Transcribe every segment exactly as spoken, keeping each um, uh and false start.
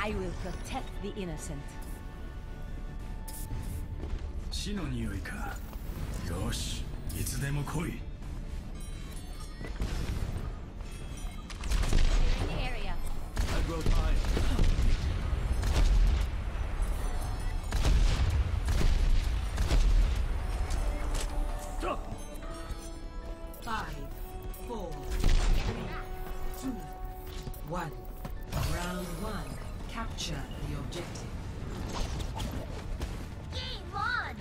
I will protect the innocent. 死の匂いか。よし、いつでも来い。 In the area. I grow tired. Five, four, three, two, one. Round one. Capture the objective. Game on!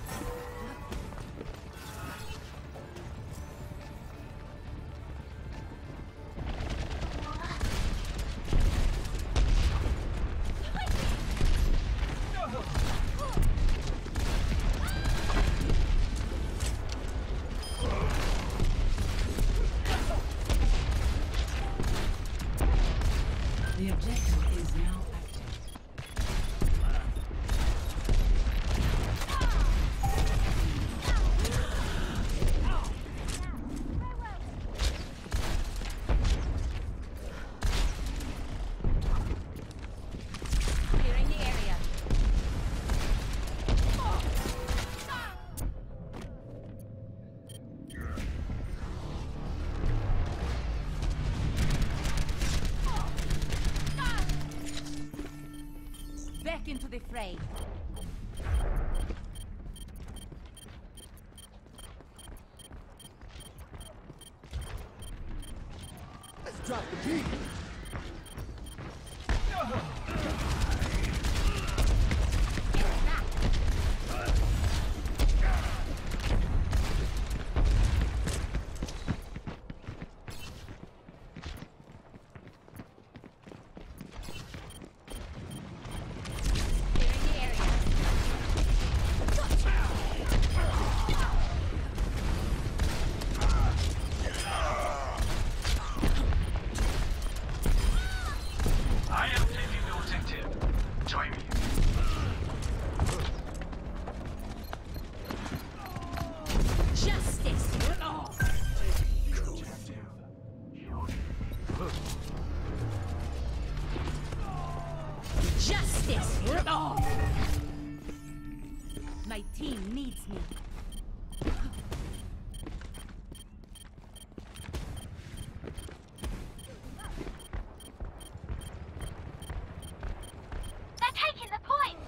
The objective is now active. Clearing the area. Back into the fray. Let's drop the beat. Clearing the area. I am taking the objective. Join me. Justice! Justice! My team needs me. They're taking the point!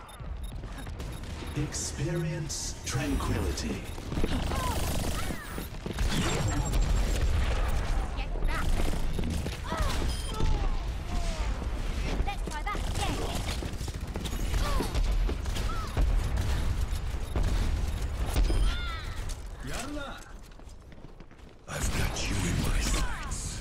Experience tranquility. Get back! Let's try that again! Yalla! I've got you in my sights.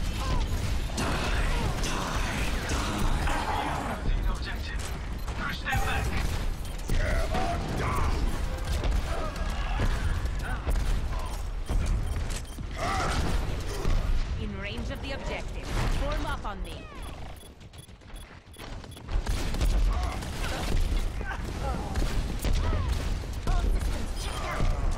Die, die, die. Taking the objective. Push them back. Hammer down. In range of the objective. Form up on me. All systems checked out.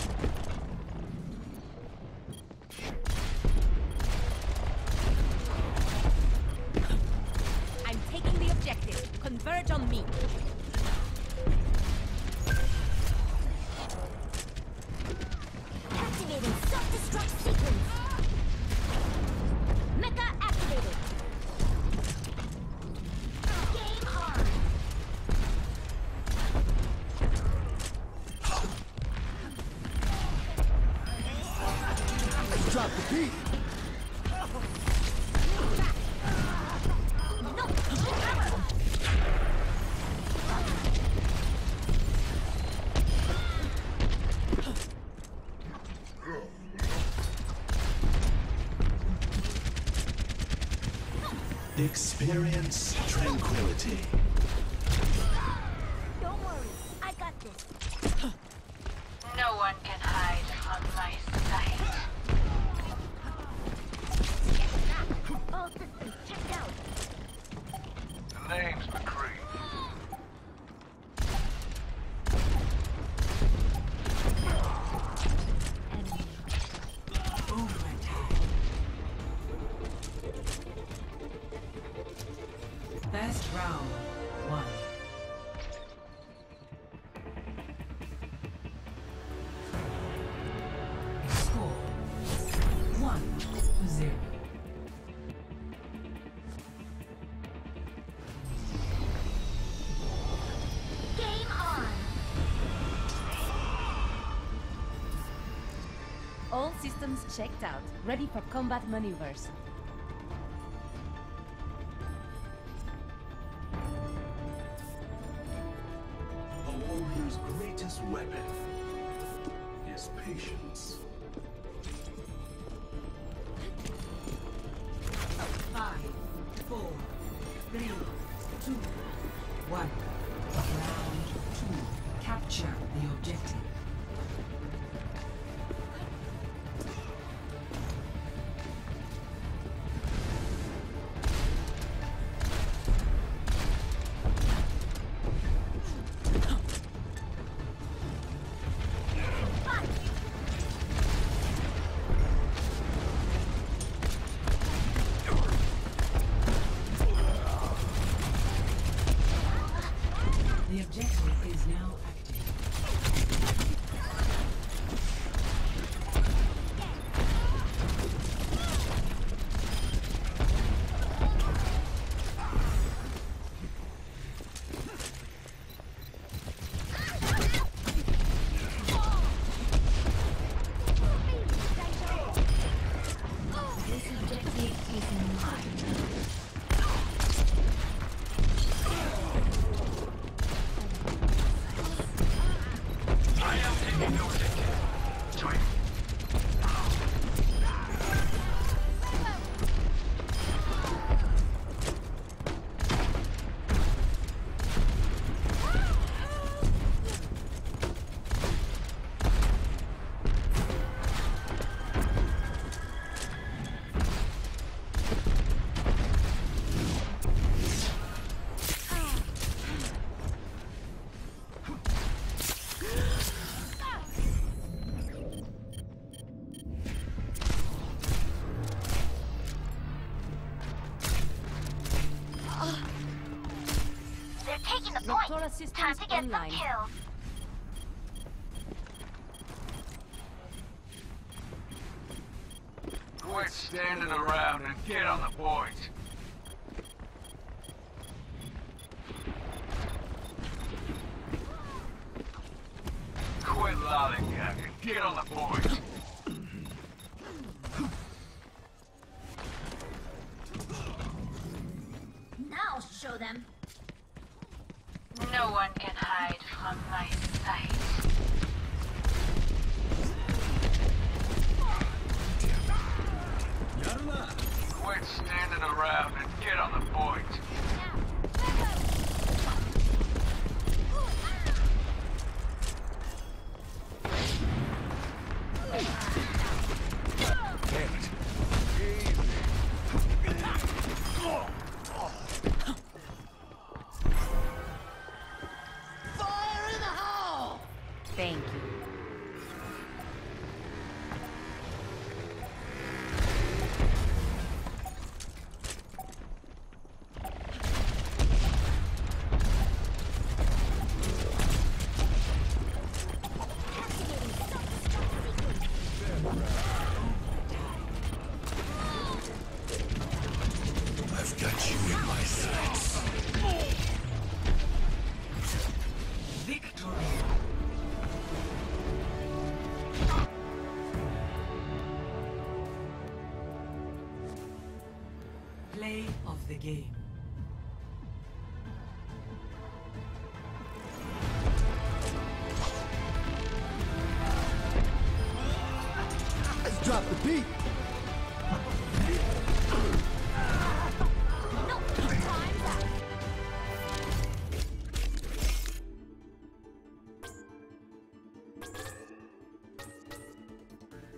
I'm taking the objective. Converge on me. Activating self-destruct sequence. Mecha activated. Game hard. Let's drop the beat. No, power. Experience tranquility. Don't worry, I got this. No one can hide from my sight. All systems checked out. The name's McCree. Battle All systems checked out. Ready for combat maneuvers. A warrior's greatest weapon is patience. Five, four, three, two, one. Round two. Capture the objective. The objective is now active. This objective is mine. I am taking the objective. Join me. They're taking the Doctora point. Time systems to get some online. kills. Quit standing around and get on the point. Quit lollygagging. Get on the point. Now I'll show them. No one can hide from my sight. Quit standing around and get on the point. Damn it. Thank you. I've got you in my sights. Victory. Play of the game.